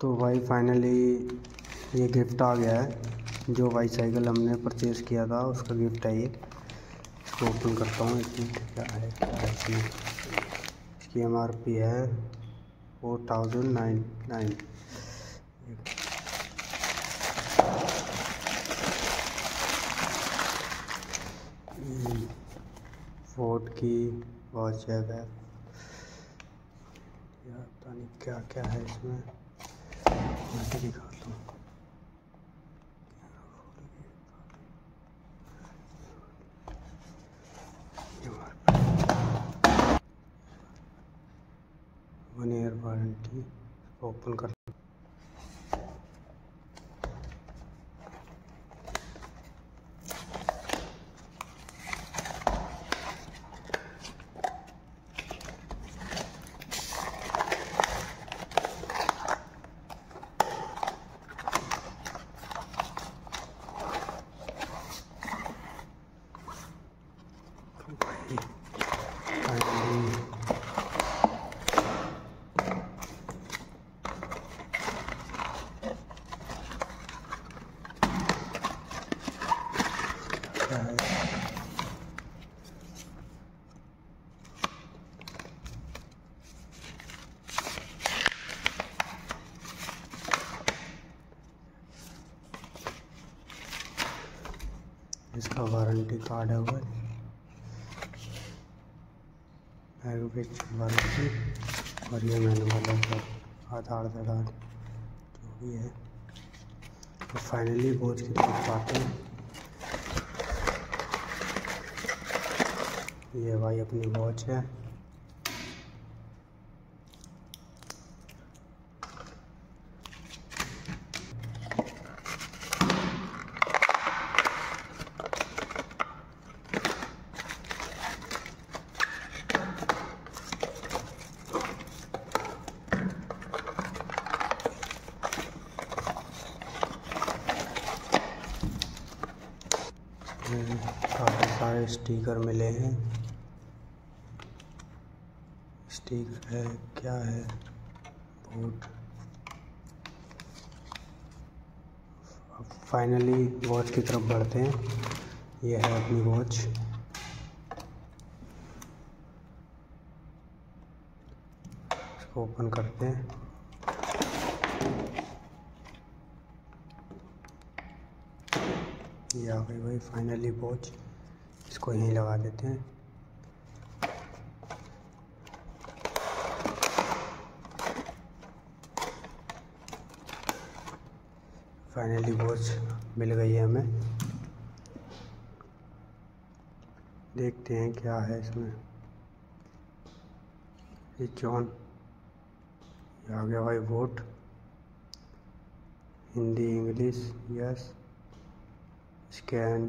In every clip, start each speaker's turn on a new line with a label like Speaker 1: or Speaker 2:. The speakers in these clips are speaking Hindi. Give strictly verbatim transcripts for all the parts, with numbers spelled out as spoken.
Speaker 1: तो भाई फाइनली ये गिफ्ट आ गया है। जो बाईसाइकिल हमने परचेज़ किया था उसका गिफ्ट है ये। इसको ओपन करता हूँ। इसमें क्या है क्या है इसमें इसकी एम आर पी है four thousand nine nine Ford की वॉच है। यार पता नहीं क्या क्या है इसमें, मैं दिखाता हूँ। One year warranty. ओपन कर क्या है। इसका वारंटी कार्ड है वो वारंटी, और ये मैंने बोला था आधार आधार जो भी है। तो फाइनली वॉच की तरफ आते हैं। ये भाई अपनी वॉच है। काफ़ी सारे स्टिकर मिले हैं। स्टिकर है क्या है बोट। अब फाइनली वॉच की तरफ बढ़ते हैं। ये है अपनी वॉच। इसको ओपन करते हैं। ये आ गई भाई फाइनली वॉच। इसको यहीं लगा देते हैं। फाइनली वॉच मिल गई है हमें। देखते हैं क्या है इसमें। ये जॉन आ गया भाई vote, Hindi English yes scan.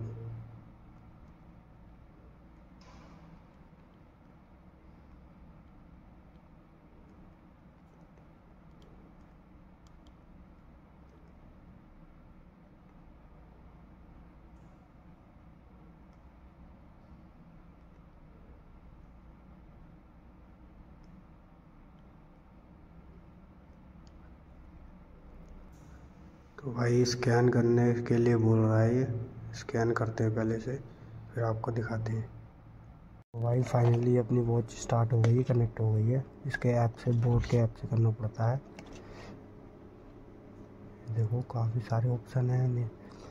Speaker 1: तो भाई स्कैन करने के लिए बोल रहा है। ये स्कैन करते हैं पहले से, फिर आपको दिखाते हैं। तो भाई फाइनली अपनी वॉच स्टार्ट हो गई है, कनेक्ट हो गई है। इसके ऐप से, बोर्ड के ऐप से करना पड़ता है। देखो काफ़ी सारे ऑप्शन हैं।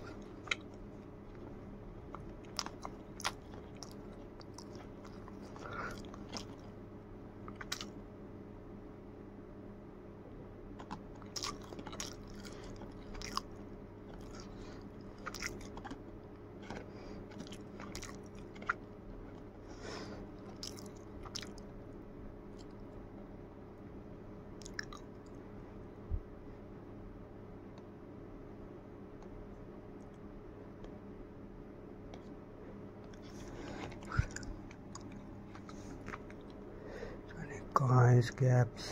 Speaker 1: कहाँ है इसके ऐप्स।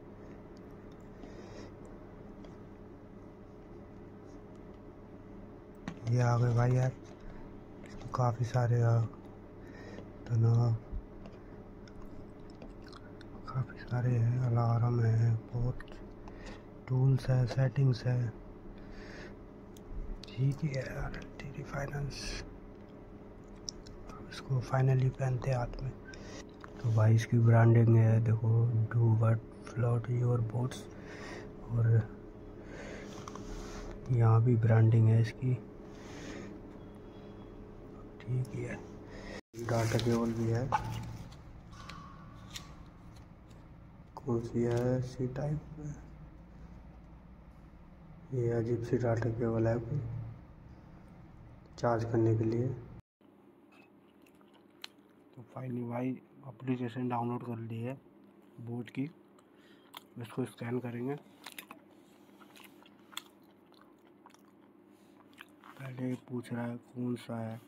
Speaker 1: ये आ गए भाई ऐप। काफ़ी सारे तनाव काफ़ी सारे हैं। अलार्म है, बहुत टूल्स है, सेटिंग्स है, ठीक है यार। तेरी फाइनेंस इसको फाइनली पहनते हाथ में। तो भाई इसकी ब्रांडिंग है, देखो, do but float your boats, और यहाँ भी ब्रांडिंग है इसकी, ठीक है। डाटा केबल भी है, कौन सी है, सी टाइप, ये अजीब सी डाटा केबल है कोई, चार्ज करने के लिए। तो फाइनली भाई एप्लीकेशन डाउनलोड कर ली है बोट की, इसको स्कैन करेंगे। पहले पूछ रहा है कौन सा है,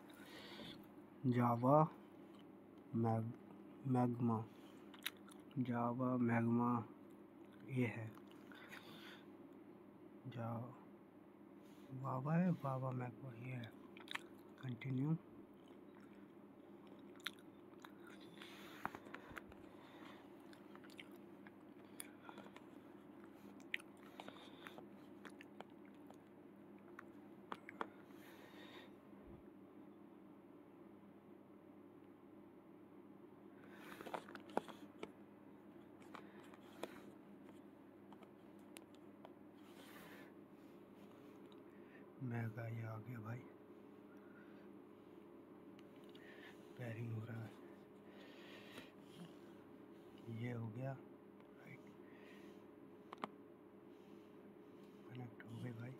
Speaker 1: Java mag magma Java magma ये है, जावा बाबा है, बाबा मैग्मा ये है। कंटिन्यू। मैगा ये आ गया भाई, पेयरिंग हो रहा है, ये हो गया, राइट, कनेक्ट हो गई भाई।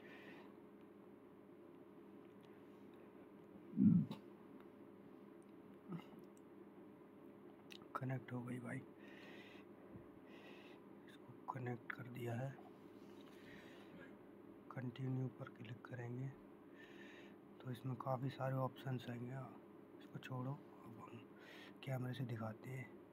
Speaker 1: कनेक्ट हो गई भाई, इसको कनेक्ट कर दिया है। कंटिन्यू पर क्लिक करेंगे तो इसमें काफ़ी सारे ऑप्शंस आएंगे। इसको छोड़ो, अब हम कैमरे से दिखाते हैं।